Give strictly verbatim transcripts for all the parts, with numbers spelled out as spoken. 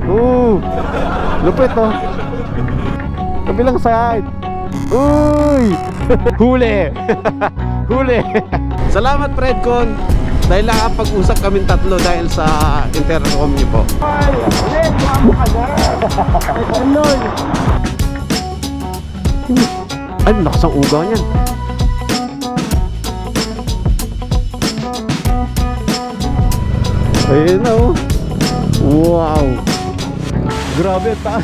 Oo. Lupit oh. Kabilang side. Uy! Huli! Huli! Salamat Predcon. Dahil nakapag-usap kami tatlo dahil sa intercom niyo po. Ay! Ay, lakas ang uga niyan. Ayun na oh. Wow! Grabe, taas.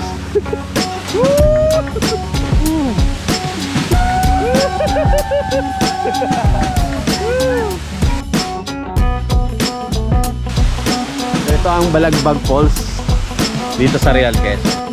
Ito ang Balagbag Falls dito sa Real Quezon.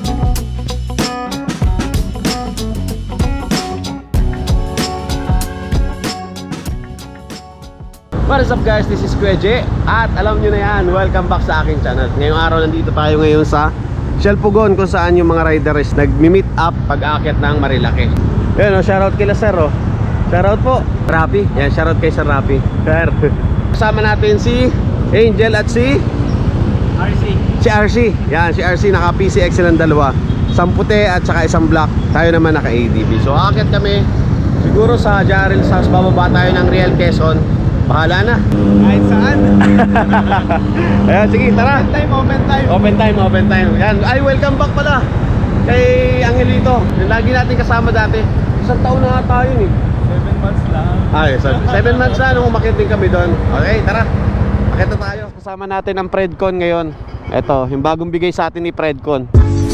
What is up guys, this is Kuya J. At alam nyo na yan, welcome back sa aking channel. Ngayong araw nandito tayo ngayon sa Shell Pugon, kung saan yung mga riders nagmi-meet up pag-aakyat ng Marilake. Yan o, shoutout kila sir o. Shoutout po Rapi, yan, shoutout kay Sir Rapi. Sir, kasama natin si Angel at si R C. Si R C, yan, si R C naka P C X silang dalawa. Isang puti at saka isang black. Tayo naman naka A D B. So aakyat kami siguro sa Jarrell's House, bababa tayo ng Real Quezon. Bahala na. Kahit saan. Ayan, sige, tara. Open time, open time. Open time, open time. Yan. Ay, welcome back pala kay Angelito. Yung lagi natin kasama dati. Isang taon na tayo yun eh. Seven months lang. Ay, so, seven months na nung umakit din kami doon. Okay, tara. Akit na tayo. Kasama natin ang Predcon ngayon. Ito, yung bagong bigay sa atin ni Predcon.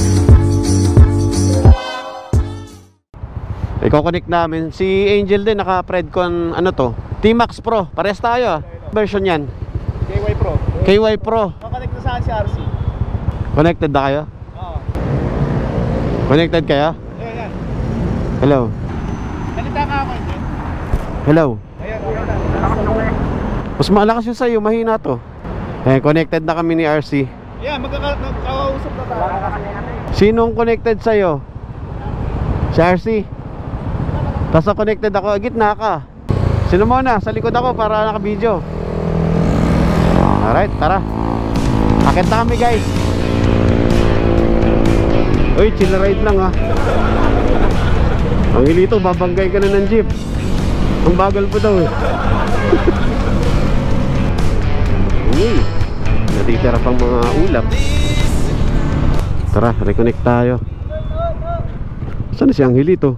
Iko-connect namin. Si Angel din, naka Predcon, ano to? T-Max Pro, pares tayo. Version yan K Y Pro. K Y Pro. Nakonect na saan si R C? Connected na kayo? Oo. Connected kayo? Ayan, yan. Hello. Salita ka ako, Angel. Hello. Ayan, ayan. Mas malakas yung sa'yo, mahina to. Eh, connected na kami ni R C. Ayan, magkakausap na tayo. Sinong connected sa'yo? Si R C. Tapos connected ako, gitna ka. Sino muna? Sa likod ako para naka-video. Alright, tara. Akit na kami guys. Uy, chill ride lang ha. Ang hilito, babanggay ka na ng jeep. Ang bagal po daw eh. Uy, natitira pang mga ulap. Tara, reconnect tayo. Saan si Angelito?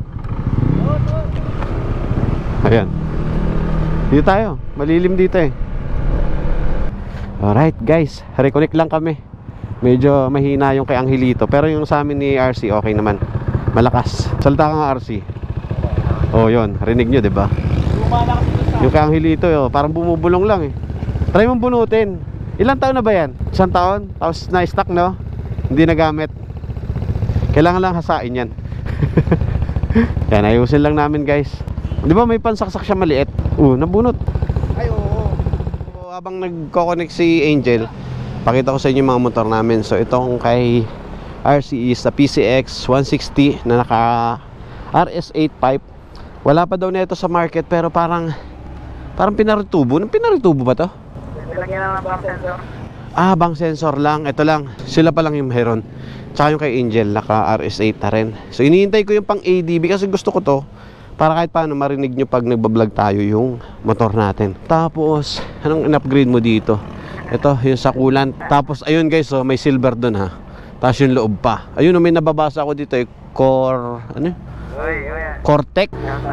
Ayan. Dito tayo, malilim dito eh. Alright guys, reconnect lang kami. Medyo mahina yung kay Angelito, pero yung sa amin ni R C okay naman. Malakas. Salita ka nga R C. Oh yun, rinig nyo diba? Yung kay Angelito oh, parang bumubulong lang eh. Try mong bunutin. Ilang taon na ba yan? Isang taon? Tapos na-stock no? Hindi nagamit. Kailangan lang hasain yan. Yan, ayusin lang namin guys. Di ba may pansaksak siya maliit? Oo, nabunot. Ay, oo. So, habang nagko-connect si Angel, pakita ko sa inyo yung mga motor namin. So itong kay R C is sa P C X one sixty na naka R S eight pipe. Wala pa daw nito sa market, pero parang Parang pinaritubo. Pinaritubo ba to? Nilagyan lang ng bank sensor. Ah, bank sensor lang. Ito lang, sila pa lang yung meron. Tsaka yung kay Angel, naka R S eight na rin. So iniintay ko yung pang A D B kasi gusto ko to para kahit paano marinig nyo pag nagbablog tayo yung motor natin. Tapos, anong in-upgrade mo dito? Ito, yung sa coolant. Tapos, ayun guys, oh, may silver dun ha. Tapos yung loob pa. Ayun, oh, may nababasa ako dito eh. Core, ano? Cortec?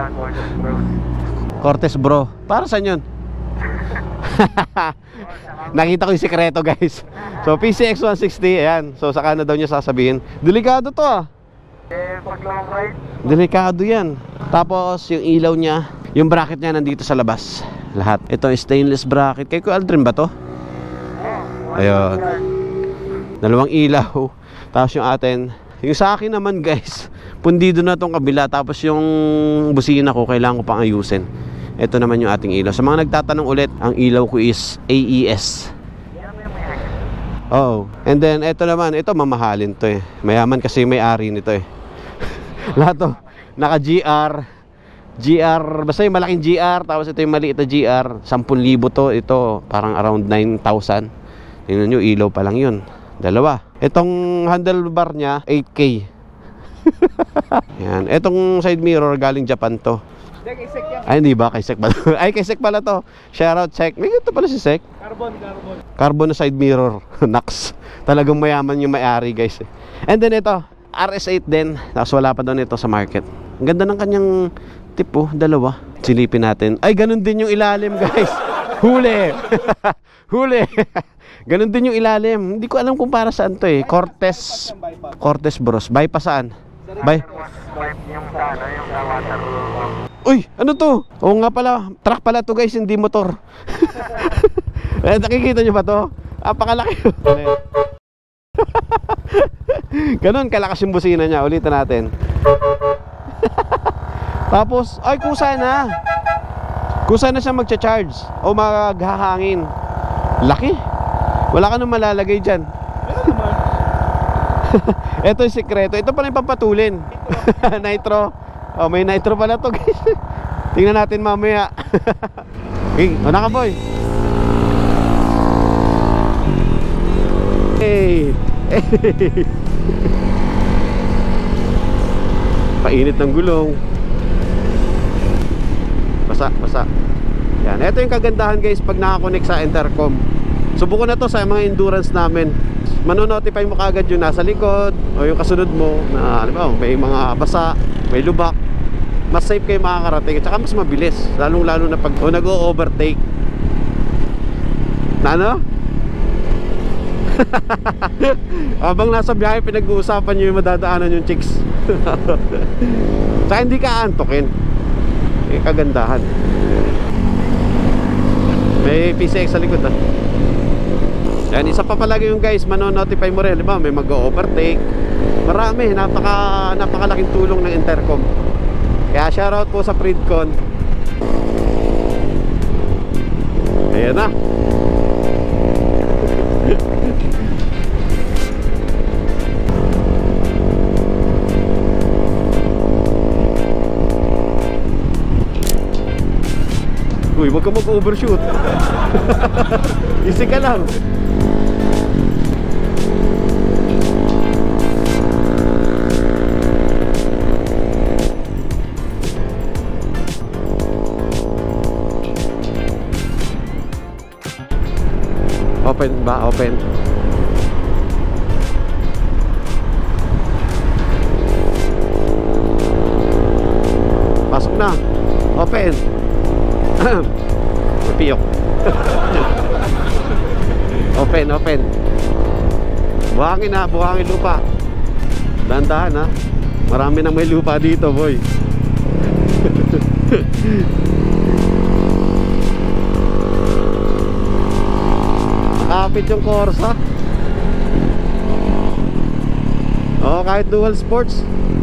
Cortez bro. Para saan yun? Nakita ko yung sikreto guys. So, P C X one sixty, ayan. So, saka na daw nyo sasabihin. Delikado to ah. Eh, pag long ride. Delikado yan. Tapos yung ilaw niya, yung bracket niya nandito sa labas. Lahat. Ito stainless bracket. Kay Kuya Aldrin ba to? Ayun. Dalawang ilaw. Tapos yung atin, yung sa akin naman guys, pundido na tong kabila. Tapos yung busina ko, kailangan ko pang ayusin. Ito naman yung ating ilaw. Sa mga nagtatanong ulit, ang ilaw ko is A E S. Oo. And then ito naman, ito mamahalin to eh. Mayaman kasi may-ari nito eh. Lahat to naka G R, G R, basta yung malaking G R. Tapos ito yung maliit na G R, ten thousand to. Ito parang around nine thousand. Tingnan nyo, ilaw pa lang yun. Dalawa. Itong handlebar niya, eight K. Yan. Itong side mirror, galing Japan to. Ay, hindi ba? Kay Sek pala. Ay, kay Sek pala to. Shoutout Sek. May ganito pala si Sek. Carbon, carbon. Carbon na side mirror. Nax. Talagang mayaman yung may-ari, guys. And then ito, R S eight din. Tapos wala pa doon ito sa market. Ang ganda ng kanyang tipo, dalawa. Silipin natin. Ay, ganun din yung ilalim, guys. Huli. Huli. Ganun din yung ilalim. Hindi ko alam kung para saan to eh. Cortez. Cortez Bros. Bypass saan? By? Yung sa ano, yung sa water. Uy, ano to? Oo nga pala, truck pala to guys, hindi motor. Eh, nakikita nyo ba to? Apakalaki. Ganun, kalakas yung busina niya. Ulitin natin. Tapos, ay kusa na. Kusa na siya magcha-charge o maghahangin. Laki. Wala ka nang malalagay dyan. Ito yung sikreto. Ito pala yung pampatulin. Nitro. Oh, may nitro pala to guys. Tingnan natin mamaya. Okay, una ka boy. Hey. Hey. Painit ng gulong. Basa, basa. Yan, ito yung kagandahan guys pag nakakonect sa intercom. Subukan na to sa mga endurance namin. Mano-notify mo kagad yung nasa likod o yung kasunod mo na ano ba, may mga basa, may lubak. Mas safe kayo makakarating at saka mas mabilis, lalong lalo na pag o nag-o-overtake na ano? Habang nasa biyahe pinag-uusapan nyo yung madadaanan yung chicks. Saka hindi ka antokin. Eh, kagandahan. May P C X sa likod ah. Yan, isa pa palagi yung guys, mano-notify mo rin, diba? May mag-overtake. Marami, napaka, napakalaking tulong ng intercom. Kaya shoutout po sa Pridcon. Ayan na. Uy, wag ka mag-overshoot. Easy ka lang. Open ba? Open. Pasok na. Open. Piyok. Open, open. Buhangin na, buhangin lupa. Dahan-dahan ha. Marami nang may lupa dito, boy. Nakapit yung Corsa. Oh, kahit dual sports.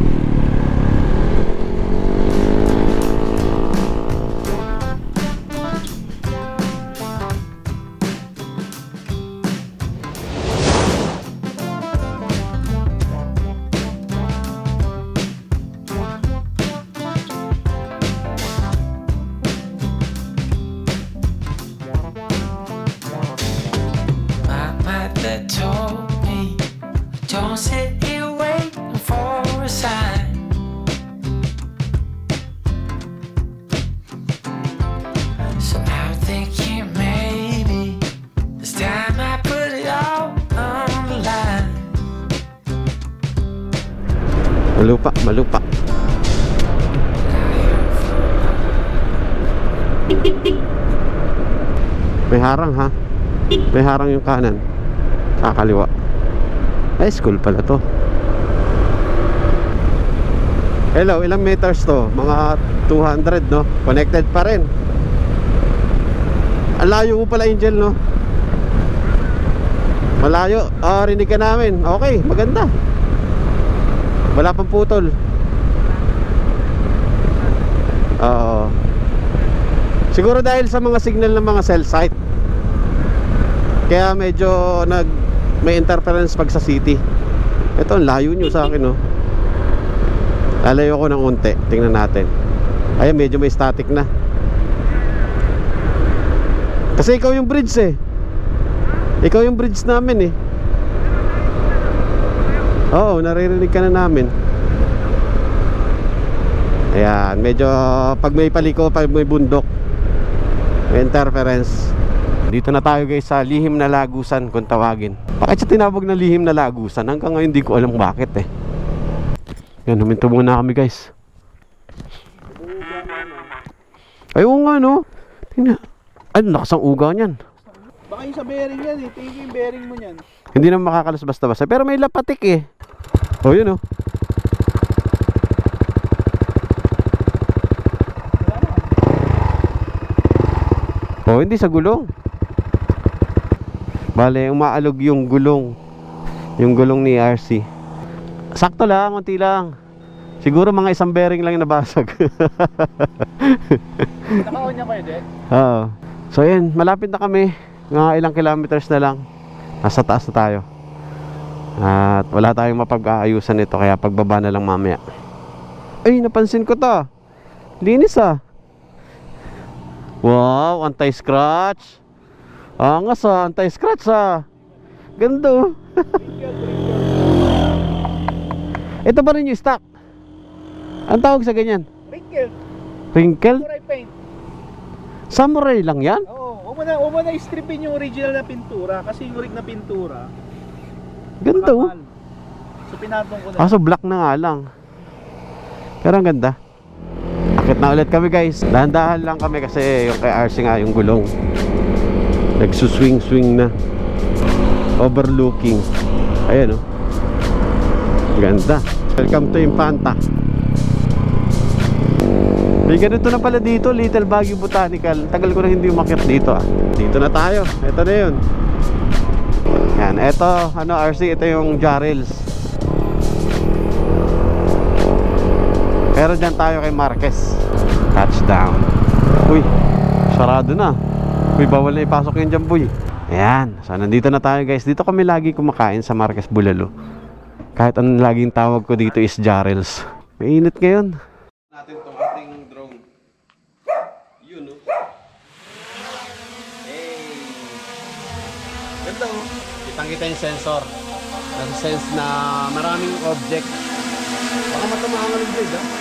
Malupa, malupa. May harang ha. May harang yung kanan. Sa kaliwa. Ay, school pala to. Hello, ilang meters to? Mga two hundred no? Connected pa rin. Ang layo mo pala, Angel no? Malayo. Oh, rinig ka namin. Okay, maganda. Wala pang putol. Oo. Siguro dahil sa mga signal ng mga cell site. Kaya medyo nag may interference pag sa city. Ito, ang layo nyo sa akin no. Lalayo ko ng unti. Tingnan natin. Ayan, medyo may static na. Kasi ikaw yung bridge eh. Ikaw yung bridge namin eh. Oo, naririnig ka na namin. Ayan, medyo pag may paliko, pag may bundok, may interference. Dito na tayo guys sa Lihim na Lagusan kung tawagin. Bakit siya tinawag na Lihim na Lagusan? Hanggang ngayon hindi ko alam bakit eh. Yan, huminto muna kami guys. Ay, oo nga no. Tingnan. Ay, nakasang uga niyan. Baka yung sa bearing yan eh. Tingin ko yung bearing mo niyan. Hindi na makakalas basta-basta. Pero may lapatik eh. O yun o. O hindi sa gulong. Bale, umaalog yung gulong. Yung gulong ni R C. Sakto lang, konti lang. Siguro mga isang bearing lang yung nabasag. Naka-on niya kayo, Dek? Oo. So yun, malapit na kami. Mga ilang kilometers na lang. Nasa taas na tayo. At wala tayong mapag-aayusan nito, kaya pagbaba na lang mamaya. Ay, napansin ko to. Linis ah. Wow, anti-scratch. Angas ah, anti-scratch ah. Ganda oh. Ito ba rin yung stock? Ang tawag sa ganyan? Wrinkle. Wrinkle? Samurai paint. Samurai lang yan? Oo. Huwag mo na, huwag mo na i-stripin yung original na pintura. Kasi yung rig na pintura Ganda oh. bakal. So pinatong ko na. Kaso black na nga lang. Pero ang ganda. Akit na ulit kami guys. Dahan-dahan lang kami kasi yung kay R C nga yung gulong nagsuswing-swing na. Overlooking. Ayan oh. Ganda. Welcome to Infanta. May ganito na pala dito, Little Baguio Botanical. Tagal ko na hindi umakyat dito ah. Dito na tayo. Ito na yun. Yan, ito, ano R C, ito yung Jarrells. Pero dyan tayo kay Marquez. Touchdown. Uy, sarado na. Uy, bawal na ipasok yung dyan, boy. Ayan, so nandito na tayo guys. Dito kami lagi kumakain sa Marquez Bulalo. Kahit anong laging tawag ko dito is Jarrells. Mainit ngayon. Natin tong ating drone. Yun no. Hey. Ganda oh. Kitang-kita yung sensor. Nasa-sense na maraming object. Baka matamaan ka ng blade ah.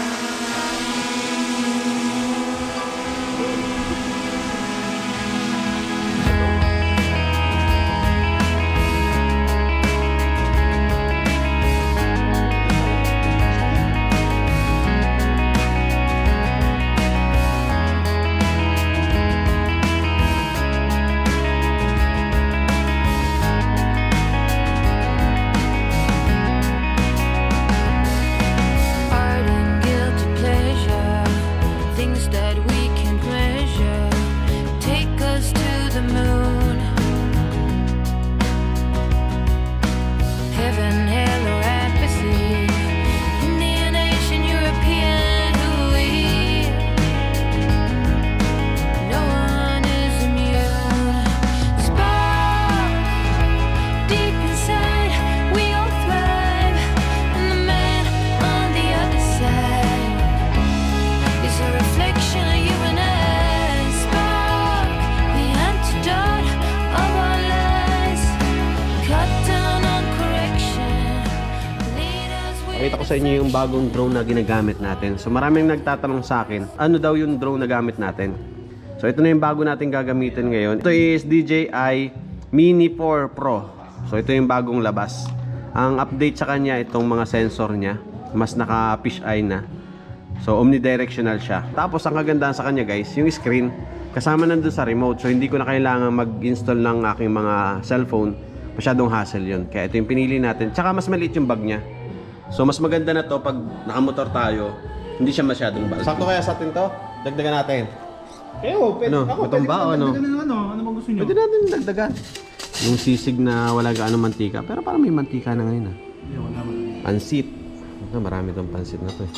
Pakita ko sa inyo yung bagong drone na ginagamit natin. So maraming nagtatanong sa akin, ano daw yung drone na gamit natin? So ito na yung bago natin gagamitin ngayon. Ito is D J I Mini four Pro. So ito yung bagong labas. Ang update sa kanya, itong mga sensor niya, mas naka fish eye na. So omnidirectional siya. Tapos ang kagandahan sa kanya guys, yung screen, kasama nandun sa remote. So hindi ko na kailangan mag-install ng aking mga cellphone. Masyadong hassle yun. Kaya ito yung pinili natin. Tsaka mas maliit yung bag niya. So mas maganda na to pag nakamotor tayo, hindi siya masyadong bulky. Sakto kaya sa atin to? Dagdagan natin. Eh, oh, pwede, Ano? ako, Matong pwede ba o ano? dagdagan ng ano? Ano bang gusto nyo? Pwede natin dagdagan. Yung sisig na wala gaano mantika. Pero parang may mantika na ngayon ah. Hindi, wala naman. Pansit. Ah, marami tong pansit na to eh.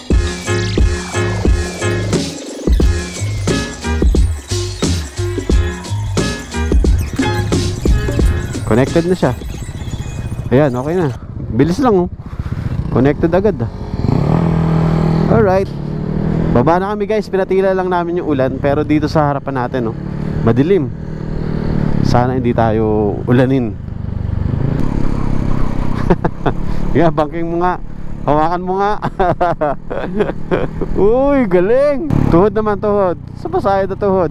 Connected na siya. Ayan, okay na. Bilis lang oh. Connected agad ah. Alright. Baba na kami guys. Pinatila lang namin yung ulan. Pero dito sa harapan natin oh, madilim. Sana hindi tayo ulanin. Yeah, banking mo nga. Hawakan mo nga. Uy, galing. Tuhod naman, tuhod. Sa pasaya na tuhod.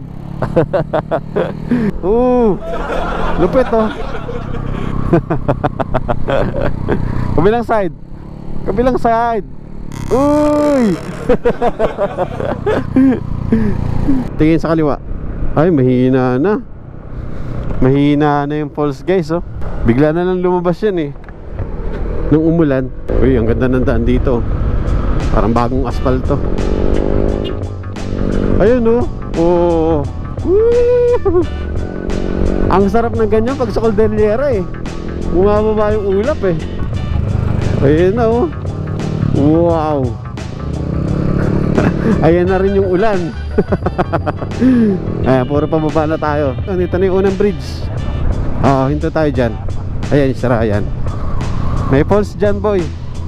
Uh, lupit oh. Kabilang side. Kabilang side. Uy. Tingin sa kaliwa. Ay, mahina na. Mahina na yung falls guys oh. Bigla na lang lumabas yan eh nung umulan. Uy, ang ganda ng daan dito. Parang bagong asfalto. Ayun oh. Oh. Woo! Ang sarap ng ganyan pag sa Cordillera eh. Bumababa yung ulap eh. Ayun na oh. Wow. Ayan na rin yung ulan. Ayan, puro pababa na tayo. Dito na yung unang bridge. Oo, hinto tayo dyan. Ayan, sira yan. May falls dyan boy.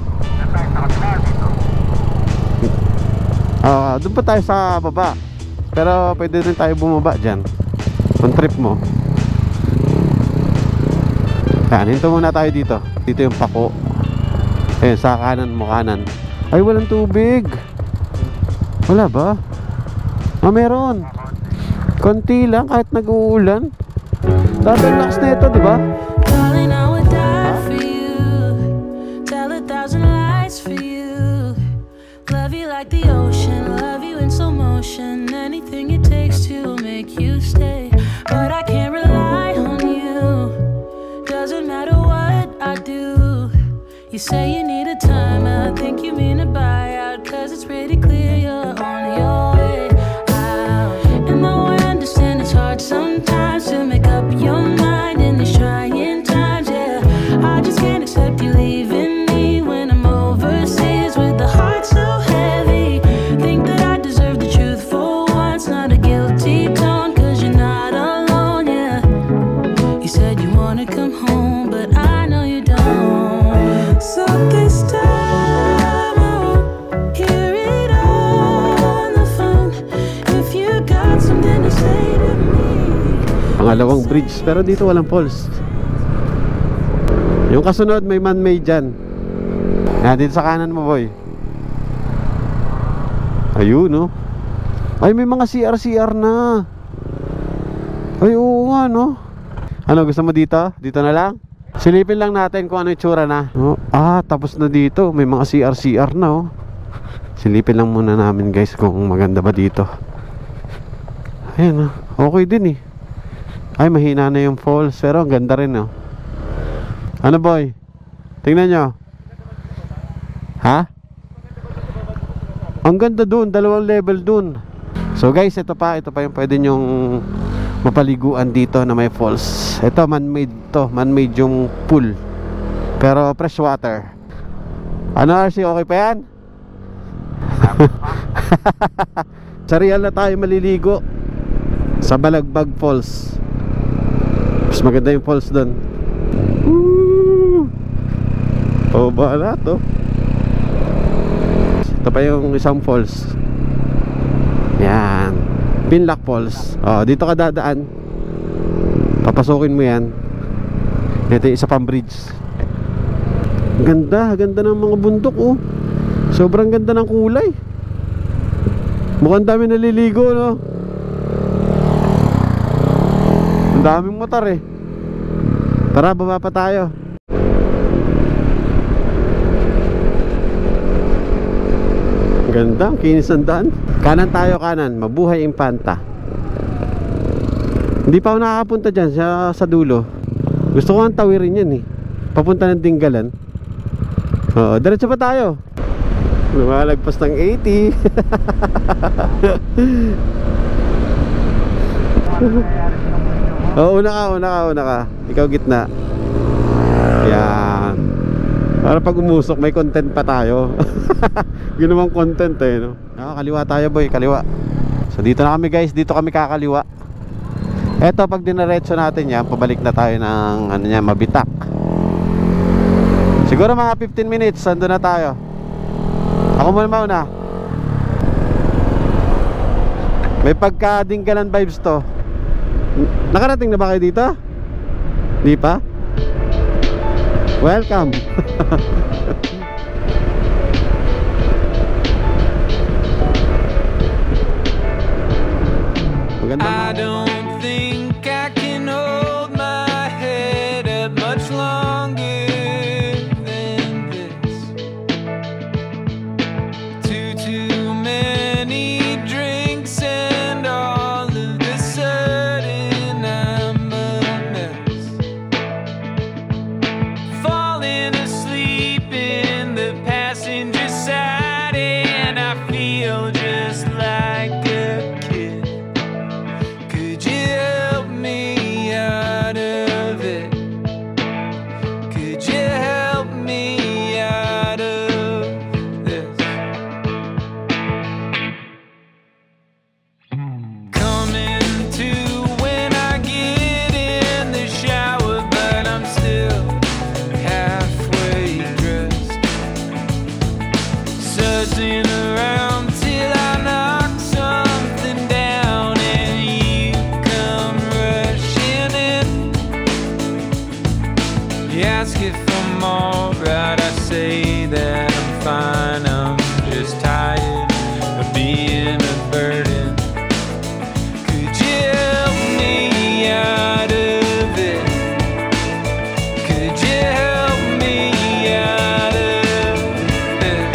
Oo, doon pa tayo sa baba. Pero pwede rin tayo bumaba dyan kung trip mo. Ayan, hinto muna tayo dito. Dito yung pako. Ayan, sa kanan mo, kanan. Ay, walang tubig. Wala ba? Ah, meron. Konti lang kahit nag-uulan. Dati lakas na ito, di ba? Darling, I would die for you. Tell a thousand lies for you. Love you like the ocean. Love you in slow motion. Anything it takes to make you stay. But I can't rely on you. Doesn't matter what I do. You say you need a time. I think you mean a buyout. Cause it's pretty clear you're on your way out. And though I understand it's hard sometimes to make up your mind in these trying times, yeah, I just can't accept you leaving me when I'm overseas with the heart so heavy. Think that I deserve the truth for once, not a guilty tone, cause you're not alone, yeah. You said you wanna come home, but I know you don't. So this time I won't hear it on the phone. If you got something to say to me. Pangalawang bridge, pero dito walang falls. Yung kasunod may man-made dyan. Ayan, dito sa kanan mo boy. Ayun no. Ay, may mga C R C R na. Ay, oo nga no. Ano, gusto mo dito? Dito na lang? Silipin lang natin kung ano yung tsura na. Oh, ah, tapos na dito. May mga C R C R na oh. Silipin lang muna namin guys kung maganda ba dito. Ayan oh. Okay din eh. Ay, mahina na yung falls, pero ang ganda rin oh. Ano boy? Tingnan nyo. Ha? Ang ganda dun, dalawang level dun. So guys, ito pa, ito pa yung pwede nyong mapaliguan dito na may falls. Ito, man-made to, man-made yung pool. Pero fresh water. Ano R C, okay pa yan? Sa real na tayo maliligo sa Balagbag Falls. Mas maganda yung falls doon. Oh, bahala to. Ito pa yung isang falls. Yan, Pinlock Falls. Oh, dito ka dadaan. Papasukin mo yan. Ito yung isa pang bridge. Ganda, ganda ng mga bundok oh. Sobrang ganda ng kulay. Mukhang dami naliligo no. Ang daming motor eh. Tara, baba pa tayo. Ganda, ang kinis ng daan. Kanan tayo, kanan. Mabuhay Impanta. Hindi pa ako nakakapunta dyan sa, sa dulo. Gusto ko ang tawirin yan eh. Papunta ng Dinggalan. Oo, diretso pa tayo. Lumalagpas ng eighty. Oo, una ka, una ka, una ka. Ikaw gitna. Yan. Para pag umusok may content pa tayo. Yun namang content eh no? Ah, kaliwa tayo boy, kaliwa. So dito na kami guys, dito kami kakaliwa. Eto, pag dinaretso natin yan, pabalik na tayo ng ano niya, Mabitak. Siguro mga fifteen minutes, ando na tayo. Ako muna mauna. May pagka-Dinggalan vibes to. Nakarating na ba kayo dito? Di pa? Welcome. Maganda. I don't think I can hold my head up much longer than this. Too, too many drinks and all of the sudden I'm a mess. Falling asleep in the passenger side and I feel just like a kid. Could you help me out of it? Could you help me out of this? Coming to when I get in the shower, but I'm still halfway dressed. Sussing around till I knock something down and you come rushing in. You ask if I'm alright, I say that I'm fine. I'm just tired of being a burden. Could you help me out of it? Could you help me out of this?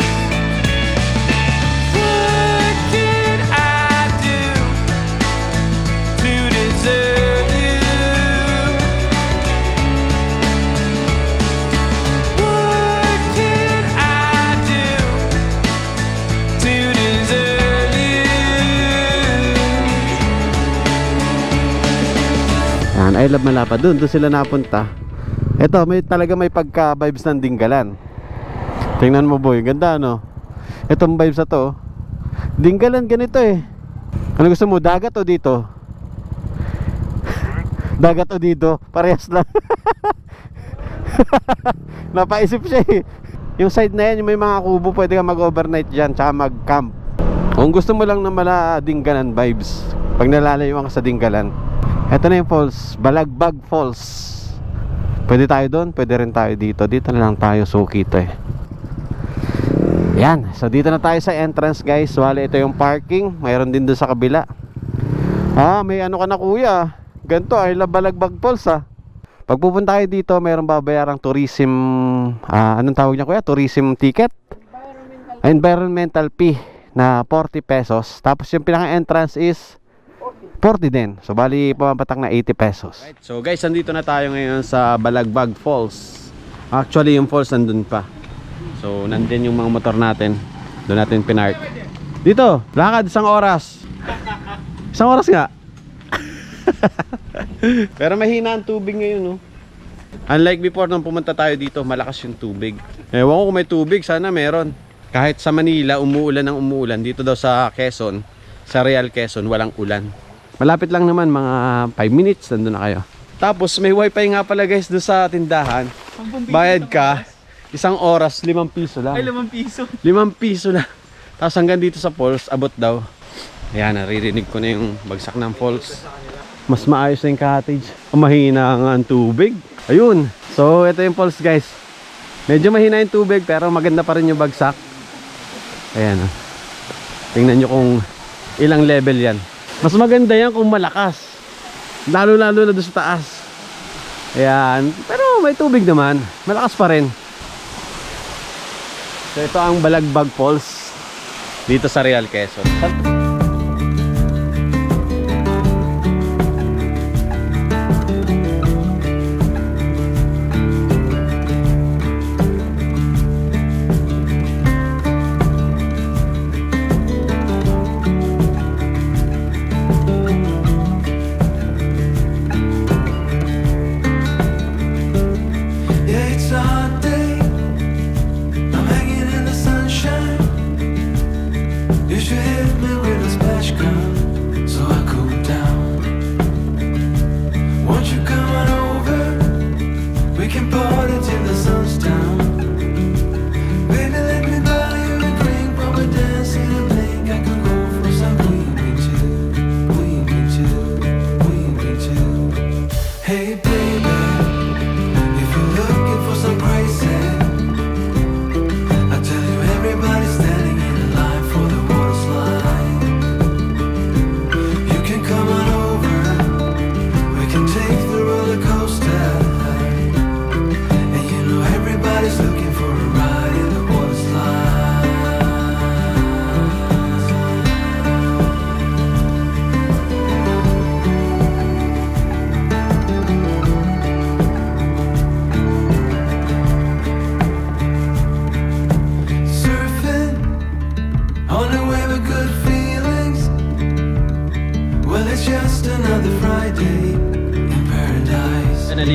What did I do to deserve you? What did I do to deserve you? Yan, I love Malapa. Doon, doon sila napunta. Ito, may talaga may pagka-vibes ng Dinggalan. Tingnan mo boy, ganda no? Itong vibes na to, Dinggalan ganito eh. Ano gusto mo, dagat o dito? Dagat o dito? Parehas lang. Napaisip siya eh. Yung side na yan, yung may mga kubo, pwede ka mag-overnight dyan, tsaka mag-camp. Kung gusto mo lang na mala Dinggalan vibes, pag nalalayuan ka sa Dinggalan, eto na yung falls, Balagbag Falls. Pwede tayo doon, pwede rin tayo dito. Dito na lang tayo, suki ito eh. Yan, so dito na tayo sa entrance guys. Wala, ito yung parking. Mayroon din doon sa kabila. Ah, may ano ka na kuya. Ganto, ay Balagbag Falls ah. Pag pupunta kayo dito, mayroong babayarang tourism, ah, anong tawag niya kuya? Tourism ticket? Environmental, environmental fee na forty pesos. Tapos yung pinaka entrance is forty din. So bali pumapatak na eighty pesos. Right, so guys, andito na tayo ngayon sa Balagbag Falls. Actually yung falls nandun pa. So nandun yung mga motor natin. Doon natin pinark. Dito, lakad isang oras. Isang oras nga. Pero mahina ang tubig ngayon no. Unlike before nung pumunta tayo dito, malakas yung tubig. Ewan ko kung may tubig, sana meron. Kahit sa Manila umuulan ng umuulan, dito daw sa Quezon, sa Real Quezon, walang ulan. Malapit lang naman, mga five minutes nandun na kayo. Tapos may wifi nga pala guys doon sa tindahan. Bayad ka isang oras, limang piso lang. Ay, limang piso. Limang piso lang. Tapos hanggang dito sa falls, abot daw. Ayan, naririnig ko na yung bagsak ng falls. Mas maayos na yung cottage. Mahina nga ang tubig. Ayun. So ito yung falls guys. Medyo mahina yung tubig pero maganda pa rin yung bagsak. Ayan. Tingnan nyo kung ilang level yan. Mas maganda yan kung malakas. Lalo lalo na doon sa taas. Ayan. Pero may tubig naman. Malakas pa rin. So ito ang Balagbag Falls dito sa Real Quezon. You should hit me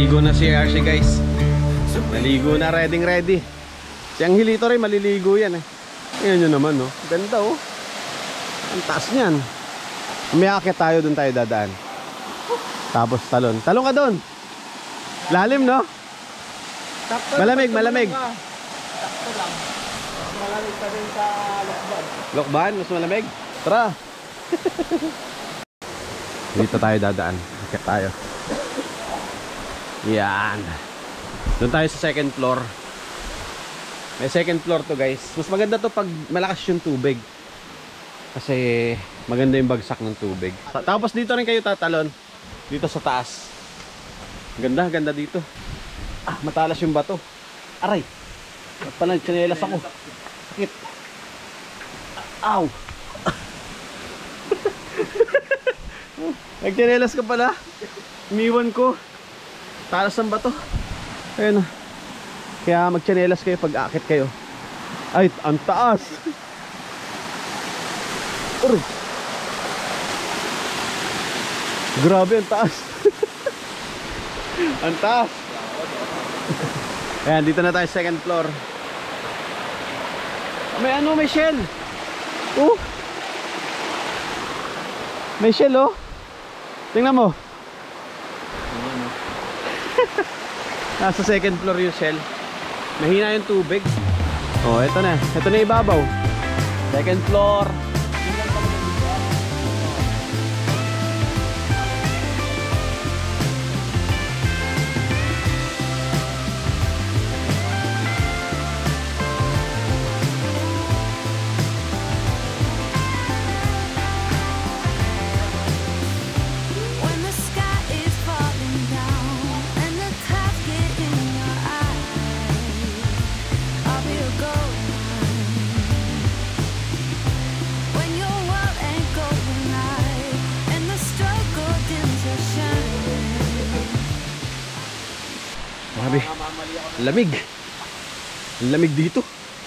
Naligo na si R C guys. Naligo na, ready ready. Si Angelito rin maliligo yan eh. Ayan nyo naman no. Ganda oh. Ang taas niyan. May akit tayo, dun tayo dadaan. Tapos talon. Talon ka dun. Lalim no? Sakto, Malamig, sakto malamig. lang ka. Sakto lang. Malamig pa rin sa lokban. Lokban, mas malamig. Tara. Dito tayo dadaan. Akit tayo. Yan. Doon tayo sa second floor. May second floor to guys. Mas maganda to pag malakas yung tubig. Kasi maganda yung bagsak ng tubig. Tapos dito rin kayo tatalon. Dito sa taas. Ganda, ganda dito. Ah, matalas yung bato. Aray. Palang tsinelas ako. Sakit. Ow. Nagtsinelas ka pala. Iniwan ko. Talas ng bato. Ayun. Kaya magtsinelas kayo pag aakit kayo. Ay, ang taas. Uy. Grabe, ang taas. Ang taas. Ayan, dito na tayo second floor. May ano, may shell. Oh. May shell oh. Tingnan mo. Nasa second floor yung shell. Mahina yung tubig. Oh, eto na. Eto na ibabaw. Second floor. When the sky is falling down and the clouds get in your eyes, I'll be a gold mine. When your world ain't going right and the struggle dims your shine. Grabe. Lamig. Lamig dito.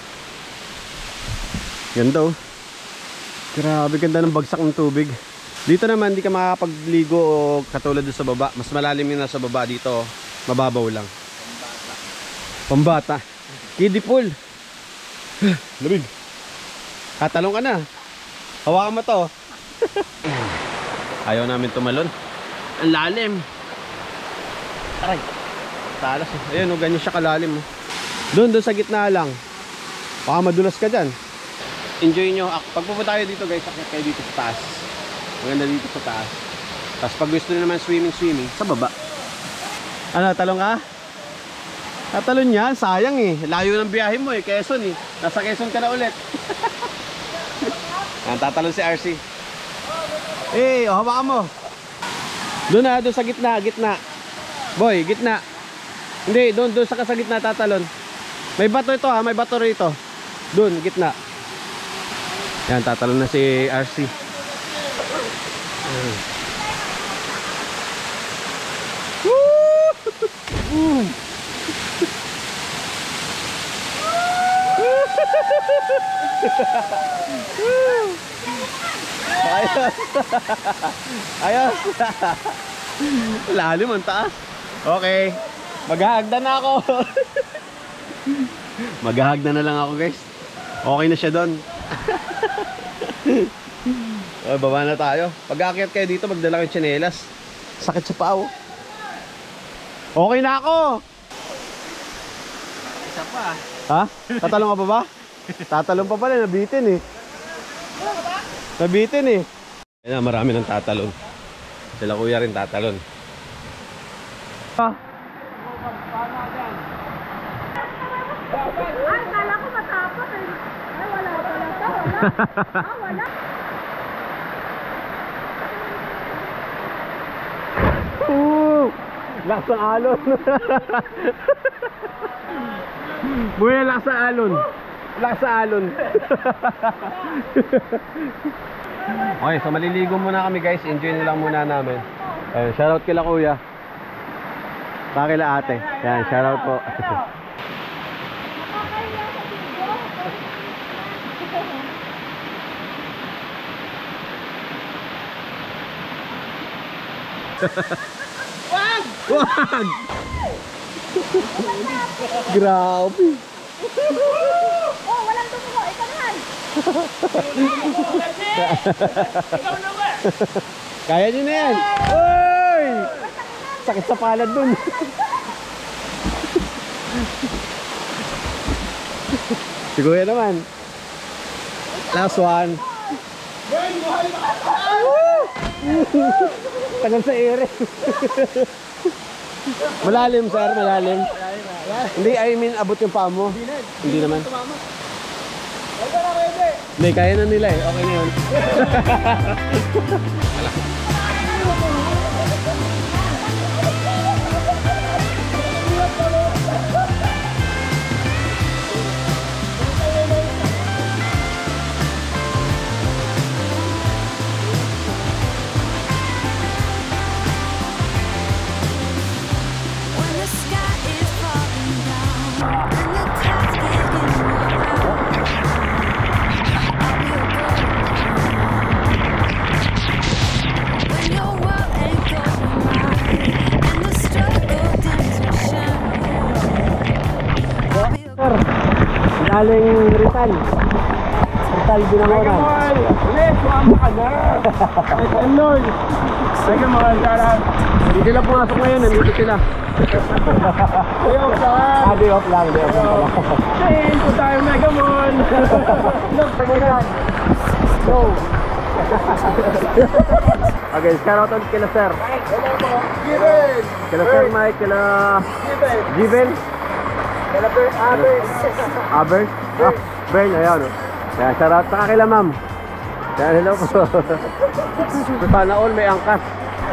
Ganda oh. Grabe, ganda ng bagsak ng tubig. Dito naman di ka makakapagligo o katulad doon sa baba. Mas malalim yung nasa baba dito. Mababaw lang. Pambata. Kiddie pool. Lamig. Katalong ka na. Hawakan mo to. Ayaw namin tumalon. Ang lalim. Aray. Talas. Ayun, oh, ganyan siya kalalim. Oh. Doon, doon sa gitna lang. Baka madulas ka dyan. Enjoy nyo. Pag pupunta tayo dito guys, akit kayo dito sa taas. Maganda dito sa taas. Tapos pag gusto nyo naman swimming, swimming, sa baba. Ano, talong ka? Tatalon yan, sayang eh. Layo ng biyahe mo eh, Quezon eh. Nasa Quezon ka na ulit. Yan, tatalon si R C. Eh, oh, hawakan mo. Doon na, doon sa gitna, gitna. Boy, gitna. Hindi, doon, doon sa sa gitna tatalon. May bato ito ha, may bato rito. Doon, gitna. Yan, tatalon na si R C. Uh. Woo! Ayos. Ayos. Lalim ang taas. Okay. Maghahagdan na ako. Maghahagdan na lang ako guys. Okay na siya doon. Oh, baba na tayo. Pag aakyat kayo dito, magdala kayong tsinelas. Sakit sa paa oh. Okay na ako. Isa pa. Ha? Tatalong ka pa ba? Tatalong pa pala, nabitin eh. Nabitin eh. Ayun na, marami ng tatalon. Sila kuya rin tatalon. Ah. Ay, kala ko matapos eh. Ay, wala pala to. Wala. Ah, wala. Oo! Lakas ng alon. Buhay, lakas ng alon. Lakas ng alon. Okay, so maliligo muna kami guys. Enjoy na lang muna namin. Ayun, shoutout kila kuya. Saka kila ate. Yan, shoutout po. Wag! Wag! Grabe. Oh, walang tumulo. Ito naman. Kaya nyo na yan. Uy! Sakit sa palad dun. Si Kuya naman. Last one. Tagal sa ere. Malalim sir, malalim. Hindi, I mean abot yung paa mo. Hindi naman. Hindi, kaya na nila eh. Okay na yun. When the sky is falling down and the clouds get in your when your world ain't going right and the struggle dims your Sir, galing Rizal. Rizal Binangonan. Ulit, sumama ka na. And Lord. Sige mga karan. Hindi sila pumasok ngayon, nandito sila. Ayaw ka. Ah, day off lang, day off lang. Ayun, kung tayo Megamon. Look, pagkagan. Go. Okay, shout out ulit kila sir. Hello po. Given. Kila Sir Mike, kila Given. Given. Hello po. Aben. Aber? Ah, Bern, ayan o. Kaya shout out saka kila ma'am. Kaya hello po. Sana all may angkas.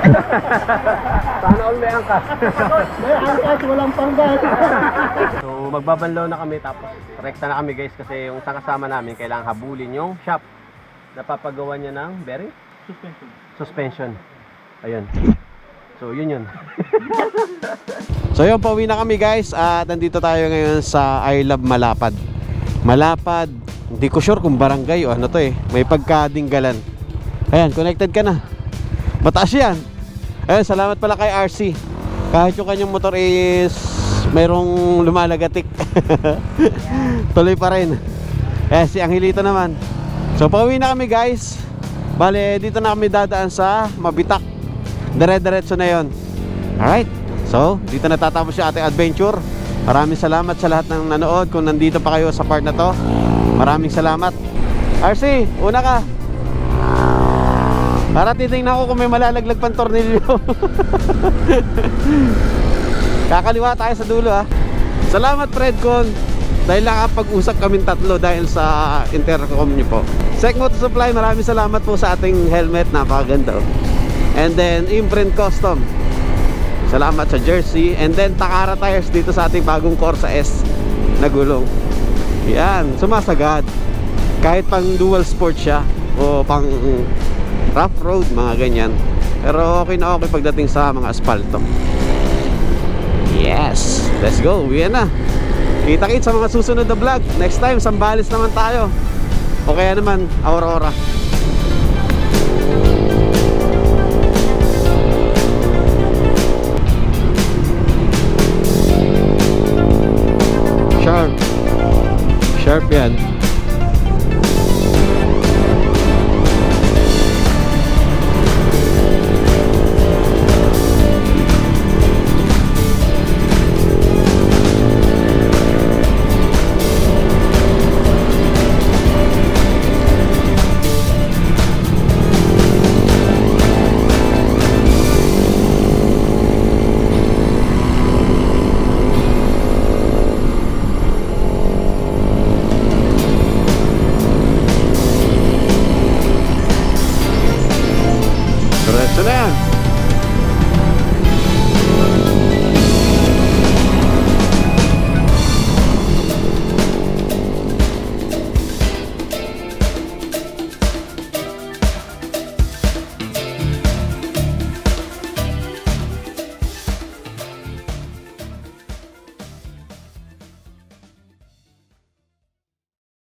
Sana all may angkas. May angkas, walang panggat. So magbabanlaw na kami tapos rekta na kami guys kasi yung isang kasama namin kailangan habulin yung shop. Napapagawa niya ng bearing? Suspension. Suspension. Ayun. So yun yun. So yun, pauwi na kami guys at nandito tayo ngayon sa I Love Malapad. Malapad, hindi ko sure kung barangay o ano to eh. May pagkadinggalan. Ayan, connected ka na. Mataas yan. Ayun, salamat pala kay R C. Kahit yung kanyang motor is mayroong lumalagatik. Tuloy pa rin. Eh si Angelito naman. So pauwi na kami guys. Bale, dito na kami dadaan sa Mabitak. Dire-diretso na yon. Alright. So, dito na tatapos yung ating adventure. Maraming salamat sa lahat ng nanood. Kung nandito pa kayo sa part na to, maraming salamat. R C, una ka. Para titingnan ko kung may malalaglag pang tornilyo. Kakaliwa tayo sa dulo ha. Salamat Fredcon. Dahil nakapag-usap kaming tatlo dahil sa intercom nyo po. Sec Moto Supply, maraming salamat po sa ating helmet. Napakaganda oh. And then Imprint Custom, salamat sa jersey. And then Takara Tires dito sa ating bagong Corsa S na gulong. Yan, sumasagad. Kahit pang dual sport siya o pang rough road, mga ganyan. Pero okay na okay pagdating sa mga asfalto. Yes, let's go, uwi na. Kita-kits sa mga susunod na vlog. Next time, Sambales naman tayo. O kaya naman, Aurora. Sharp. Sharp yan.